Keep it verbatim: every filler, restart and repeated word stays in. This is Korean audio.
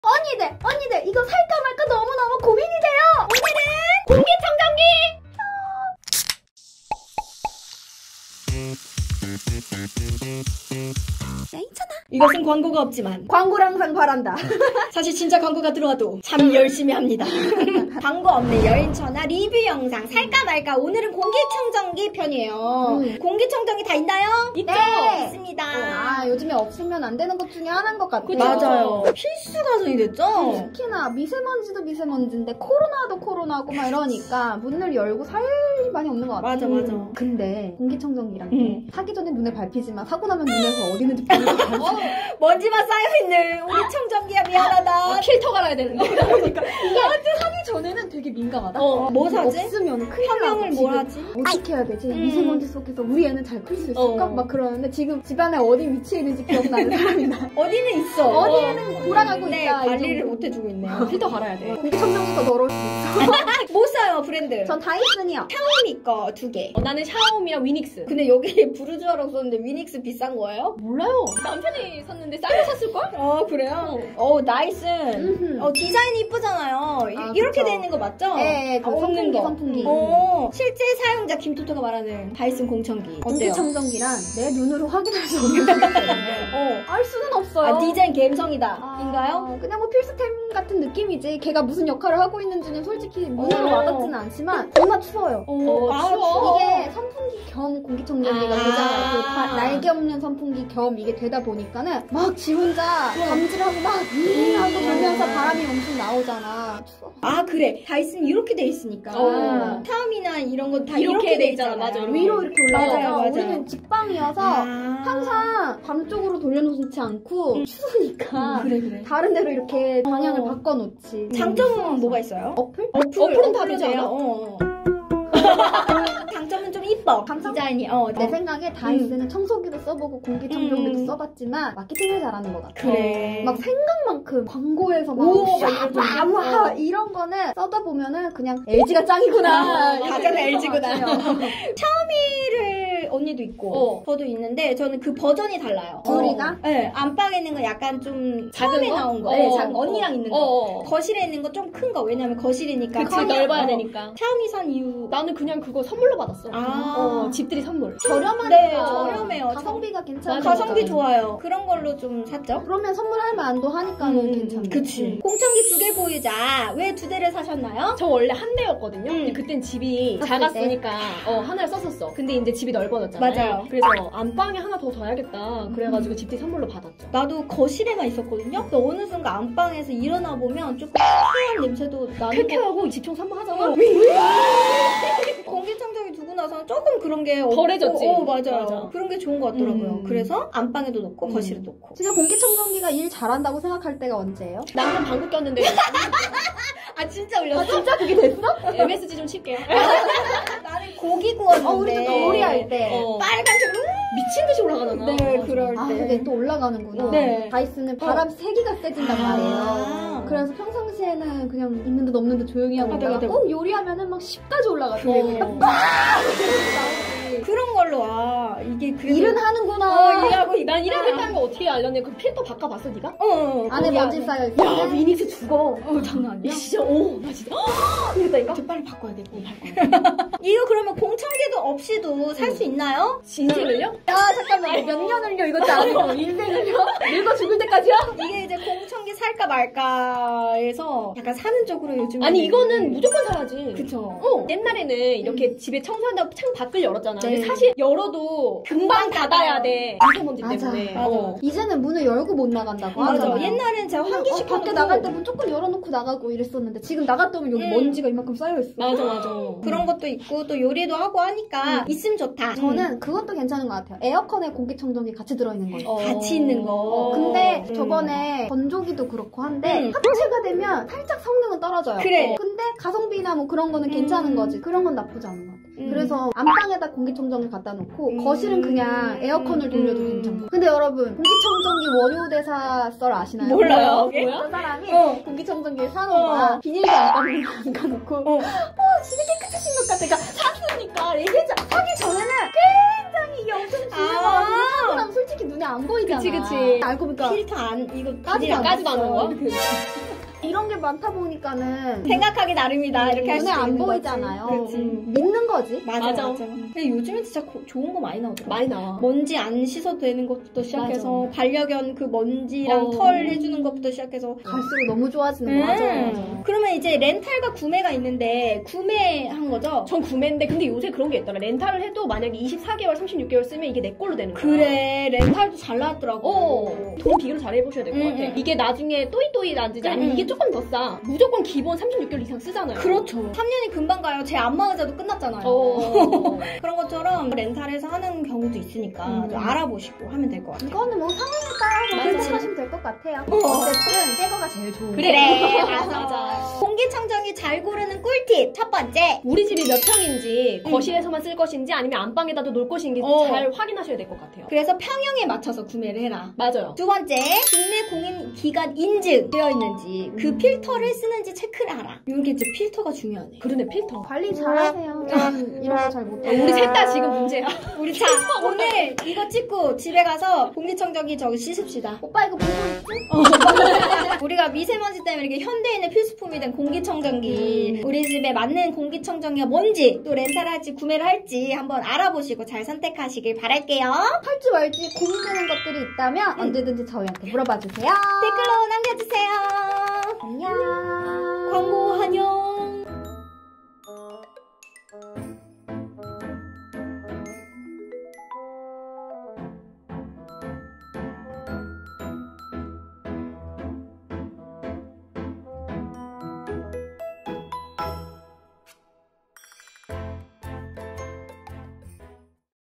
언니들, 언니들 이거 살까 말까 너무너무 고민이 돼요. 오늘은 공기청정기! 야, 괜찮아. 이것은 광고가 없지만 광고를 항상 바란다. 사실 진짜 광고가 들어와도 참 열심히 합니다. 광고 없는 여인천하 리뷰 영상 살까 말까. 오늘은 공기청정기 편이에요. 음. 공기청정기 다 있나요? 있죠. 네, 있습니다. 아, 요즘에 없으면 안 되는 것 중에 하나인 것 같아요. 맞아요. 필수 가전이 됐죠? 특히나 미세먼지도 미세먼지인데 코로나도 코로나고 막 이러니까 문을 열고 살 일이 많이 없는 것 같아요. 맞아, 맞아. 근데 공기청정기란 게 음. 사기 전에 눈에 밟히지만 사고 나면 눈에서 어디 있는지 모르는 거 먼지만 쌓여있는 우리 청정기야, 미안하다. 필터 갈아야 되는데. 그러니까 이게 사기 전에는 되게 민감하다. 어, 뭐 사지? 없으면 큰일 평형을 나고 뭘 지금 하지? 어떻게 해야 되지? 음. 미세먼지 속에서 우리 애는 잘 클 수 있을까? 어. 막 그러는데 지금 집안에 어디 위치해 있는지 기억나는 사람이다. 어디는 있어. 어디에는 돌아가고 네, 있다. 이 관리를 정도. 못 해주고 있네요. 필터 갈아야 돼. 공기청정기 더 더러울 수 있어. 뭐 써요, 브랜드? 전 다이슨이요. 샤오미 거 두 개. 어, 나는 샤오미랑 위닉스. 근데 여기 부르주아라고 썼는데 위닉스 비싼 거예요? 몰라요. 남편이 샀는데 싸게 샀을걸? 어, 그래요? 어, 나이슨. 음흠. 어, 디자인이 이쁘잖아요. 이- 아, 이렇게 그쵸. 돼 있는 거 맞죠? 네, 그 아, 없는 선풍기, 거. 선풍기. 어, 실제 사용자 김토토가 말하는 다이슨 공청기. 어때요? 공기청정기란 내 눈으로 확인할 수 없는 거기 때문에 어. 알 수는 없어요. 아, 디자인 갬성이다. 아, 인가요? 그냥 뭐 필수템 같은 느낌이지. 걔가 무슨 역할을 하고 있는지는 솔직히 눈으로 어. 와닿지는 않지만 정말 추워요. 어, 어, 아, 추워. 이게 선풍기 겸 공기청정기가 아. 되잖아요. 그 바- 날개 없는 선풍기 겸 이게 되다 보니까는 막 지 혼자 감질하고 막 윙 하고 돌면서 바람이 엄청 나오잖아. 추워. 아, 그래. 다이슨 이렇게 돼 있으니까. 어. 샤오미나 이런 거 다 이렇게 이렇게, 돼 돼 있잖아. 있잖아요. 맞아. 위로 이렇게 맞아요, 올라가서 맞아요. 우리는 직방이어서 아. 항상 밤 쪽으로 돌려놓지 않고 추우니까 그래, 그래. 다른 데로 이렇게 방향을 어. 바꿔놓지. 장점은 뭐가 있어요? 어플? 어플, 어플은 다 어플로 되지 돼요. 않아? 어. 장점은 좀 이뻐. 감성? 디자인이. 어, 내 어. 생각에 다이슨은 청소기도 써보고 공기청정기도 음. 써봤지만 마케팅을 잘하는 것 같아. 그래. 막 생각만큼 광고에서 막 오, 샤, 막 이런 와, 거. 와, 어. 이런 거는 써다 보면은 그냥 엘지가 짱이구나. 어, 이렇게 가장 될것 엘지구나. 같아요. 샤오미를 언니도 있고 어. 저도 있는데 저는 그 버전이 달라요. 둘이가? 네, 안방에 있는 건 약간 좀 작은 처음에 거? 나온 거. 어. 네, 작은 언니랑 있는 거. 어, 어. 거실에 있는 거 좀 큰 거. 왜냐면 거실이니까. 그치, 커요. 넓어야 어. 되니까. 샤오미 산 이유. 나는 그냥 그거 선물로 받았어. 아. 어, 집들이 선물. 저렴하니까. 네, 저렴해요. 가성비가 괜찮아. 맞아, 가성비 맞아. 좋아요. 그런 걸로 좀 샀죠. 그러면 선물할 만도 하니까는 음, 괜찮네. 그치. 공청기 두 개 보유자. 왜 두 대를 사셨나요? 저 원래 한 대였거든요. 음. 근데 그땐 집이 샀을 작았으니까 어, 하나를 썼었어. 근데 이제 집이 넓어졌잖아요. 맞아요. 그래서 안방에 하나 더 둬야겠다. 그래가지고 집들이 선물로 받았죠. 나도 거실에만 있었거든요. 근데 어느 순간 안방에서 일어나 보면 조금 쾌쾌한 냄새도 나는 거. 쾌쾌하고 집청소 한번 하잖아. 어. 공기청정기 두고 나서는 조금 그런 게 없고, 덜해졌지. 어, 맞아요. 맞아. 그런 게 좋은 것 같더라고요. 음. 그래서 안방에도 놓고 음. 거실에 놓고. 진짜 공기청정기가 일 잘한다고 생각할 때가 언제예요? 남편 방구 꼈는데 아 진짜 올렸어? 진짜 그게 됐어? 엠에스지 좀 칠게요. 나는 고기 구웠는데. 어, 우리 도 요리할 때. 어. 빨간색. 미친 듯이 올라가잖아. 네, 그럴 아, 때. 그게 또 올라가는구나. 네. 다이슨은 바람 세기가 세진단 아. 말이에요. 그래서 평상시에는 그냥 있는 듯 없는 듯 조용히 하고 맞아, 있다가 맞아. 꼭 요리하면은 막 십까지 올라가죠. 어. 그런 걸로 아 이게 그래도 일은 하는구나. 어, 일하고 있다. 난 일하겠다는 거 어떻게 알았냐? 그 필터 바꿔봤어, 네가? 어, 어. 안에 거기 먼지 안에. 쌓여 있어. 야, 위닉스 죽어. 어, 장난 아니야? 야, 진짜, 오, 나 진짜. 이랬다니까? 저 빨리 바꿔야 돼. 어, 바꿔야 돼. 이거 그러면 공청기도 없이도 살 수 있나요? 진실을요? 야, 잠깐만. 몇 년을요? 이것도 아니고. 인생을요? 늙어 죽을 때까지요? 이게 이제 공청기 살까 말까 해서 약간 사는 쪽으로 요즘 아니, 이거는 무조건 사야지. 그쵸. 어, 옛날에는 이렇게 집에 청소한다고 창 밖을 열었잖아. 네. 근데 사실 열어도 금방 닫아야 돼. 미세먼지 맞아, 때문에. 맞아. 어. 이제는 문을 열고 못 나간다고 맞아. 하잖아요. 옛날엔 제가 어, 환기시켜 밖에 나갈 때 문 조금 열어놓고 나가고 이랬었는데 지금 나갔다 오면 여기 음. 먼지가 이만큼 쌓여있어. 맞아, 맞아. 그런 것도 있고 또 요리도 하고 하니까 음. 있으면 좋다. 저는 그것도 괜찮은 것 같아요. 에어컨에 공기청정기 같이 들어있는 거예요. 어. 같이 있는 거. 근데 음. 저번에 건조기도 그렇고 한데 음. 합체가 되면 살짝 성능은 떨어져요. 그래. 어, 근데 가성비나 뭐 그런 거는 음. 괜찮은 거지. 그런 건 나쁘지 않은 것 같아. 음. 그래서 안방에다 공기청정기 갖다 놓고 음. 거실은 그냥 에어컨을 돌려도 음. 괜찮고. 근데 여러분 공기청정기 원효대사 썰 아시나요? 몰라요. 뭐야? 어떤 사람이 어. 공기청정기를 사놓은 거야. 어. 비닐도 안감을 안 가놓고 어. 어, 집이 깨끗해진 것 같아. 그러니까 샀으니까 얘기했잖아. 사기 전에는 이게 엄청 아. 중요해가지고 사고 나면 솔직히 눈에 안 보이잖아. 그치, 그치. 알고 보니까 필터 안 이거 까지도 안 까지도 안 봤어. 먹어? 이렇게. 이런 게 많다 보니까는 생각하기 나름이다. 이렇게 할 눈에 수도 안 있는 보이잖아요. 거지. 음, 믿는 거지. 맞아, 맞아. 맞아. 근데 요즘엔 진짜 고- 좋은 거 많이 나오더라. 많이 나와. 먼지 안 씻어도 되는 것부터 시작해서 반려견 그 먼지랑 어. 털 해주는 것부터 시작해서 갈수록 너무 좋아지는 거 음. 같아. 그러면 이제 렌탈과 구매가 있는데 구매한 거죠? 전 구매인데 근데 요새 그런 게 있더라. 렌탈을 해도 만약에 이십사 개월, 삼십육 개월 쓰면 이게 내 걸로 되는 거야. 그래 렌탈도 잘 나왔더라고. 어, 돈 비교를 잘 해보셔야 될 것 음, 같아. 음. 이게 나중에 또이또이 난지 아니면 음. 이게 조금 더 싸. 무조건 기본 삼십육 개월 이상 쓰잖아요. 그렇죠. 삼 년이 금방 가요. 제 안마의자도 끝났잖아요. 어. 그런 것처럼 렌탈해서 하는 경우도 있으니까 음. 좀 알아보시고 하면 될 것 같아요. 이거는 뭐 상황에 따라서 맞아. 결정하시면 될 것 같아요. 어. 어쨌든 새 거가 제일 좋은 그래. 그래, 맞아. 맞아. 공기청정기 잘 고르는 꿀팁 첫 번째. 우리 집이 몇 평인지 음. 거실에서만 쓸 것인지 아니면 안방에다도 놓을 것인지 어. 잘 확인하셔야 될 것 같아요. 그래서 평형에 맞춰서 구매를 해라. 맞아요. 두 번째, 국내 공인 기관 인증 되어 있는지 그 필터를 쓰는지 체크를 하라. 이게 이제 필터가 중요하네. 그러네, 필터. 관리 잘하세요. 전 이런 거 잘 못해요. 우리 셋 다 지금 문제야. 우리 자 오늘 이거 찍고 집에 가서 공기청정기 저기 씻읍시다. 오빠 이거 보고 있지? 우리가 미세먼지 때문에 이렇게 현대인의 필수품이 된 공기청정기, 우리 집에 맞는 공기청정기가 뭔지, 또 렌탈할지 구매를 할지 한번 알아보시고 잘 선택하시길 바랄게요. 할지 말지 고민되는 것들이 있다면 언제든지 저희한테 물어봐 주세요. 댓글로 남겨주세요. 안녕. 광고 안녕.